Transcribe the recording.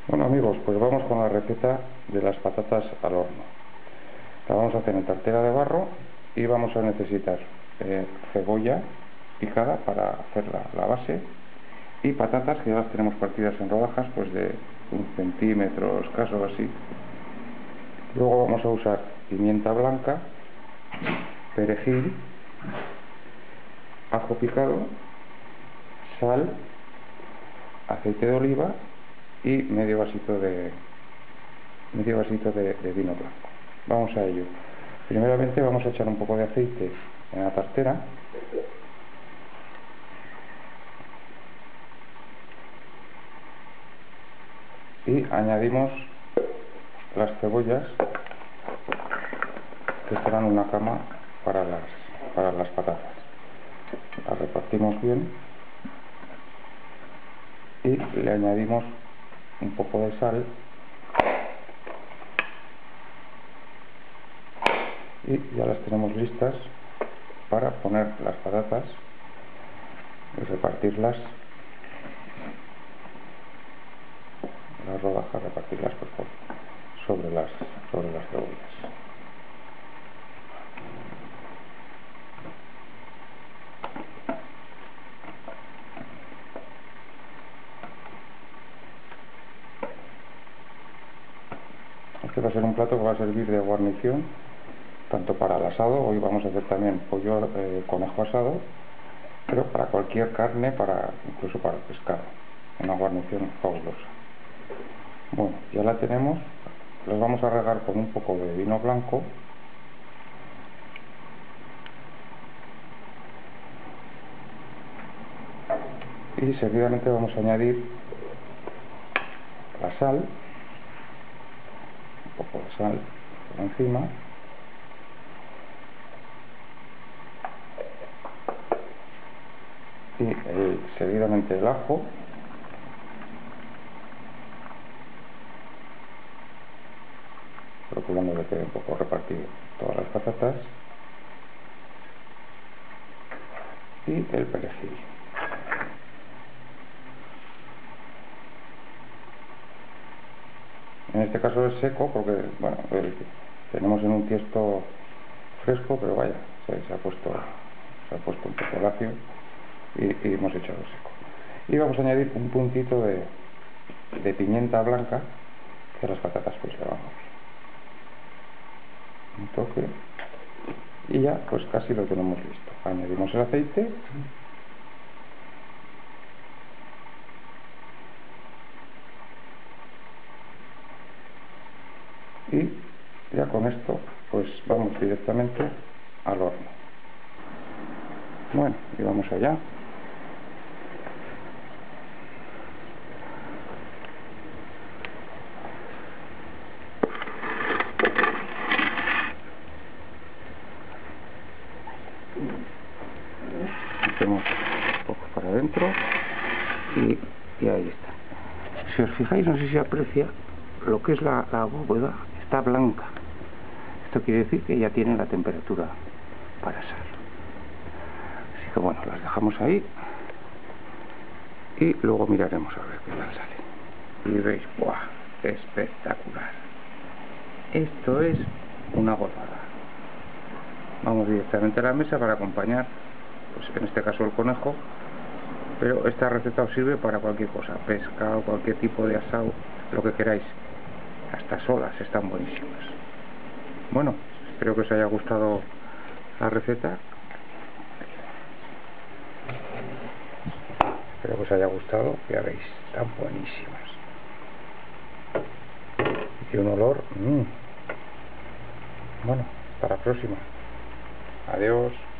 Bueno amigos, pues vamos con la receta de las patatas al horno. La vamos a hacer en tartera de barro y vamos a necesitar cebolla picada para hacer la base y patatas que ya las tenemos partidas en rodajas pues de 1 centímetro escaso así. Luego vamos a usar pimienta blanca, perejil, ajo picado, sal, aceite de oliva y medio vasito de vino blanco. Vamos a ello. Primeramente vamos a echar un poco de aceite en la tartera y añadimos las cebollas que serán una cama para las patatas. Las repartimos bien y le añadimos un poco de sal y ya las tenemos listas para poner las patatas y repartirlas, las rodajas, repartirlas sobre las cebollas. Este va a ser un plato que va a servir de guarnición tanto para el asado. Hoy vamos a hacer también pollo, conejo asado, pero para cualquier carne, incluso para el pescado, una guarnición fabulosa. Bueno, ya la tenemos. Los vamos a regar con un poco de vino blanco y seguidamente vamos a añadir la sal, un poco de sal por encima, y seguidamente el ajo, procurando que quede un poco repartido todas las patatas, y el perejil. En este caso es seco porque, bueno, tenemos en un tiesto fresco, pero vaya, se ha puesto un poco lacio y hemos echado seco. Y vamos a añadir un puntito de pimienta blanca, que a las patatas pues le vamos un toque, y ya pues casi lo tenemos listo. Añadimos el aceite y ya con esto pues vamos directamente al horno. Bueno, y vamos allá. Metemos un poco para adentro y ahí está. Si os fijáis, no sé si aprecia lo que es la bóveda, está blanca. Esto quiere decir que ya tiene la temperatura para asar. Así que bueno, las dejamos ahí y luego miraremos a ver qué tal sale. Y veis, ¡buah! Espectacular. Esto es una gozada. Vamos directamente a la mesa para acompañar, pues en este caso el conejo, pero esta receta os sirve para cualquier cosa, pescado, cualquier tipo de asado, lo que queráis. Hasta solas están buenísimas. Bueno, espero que os haya gustado la receta. Espero que os haya gustado, ya veis, están buenísimas. Y un olor, bueno, hasta la próxima. Adiós.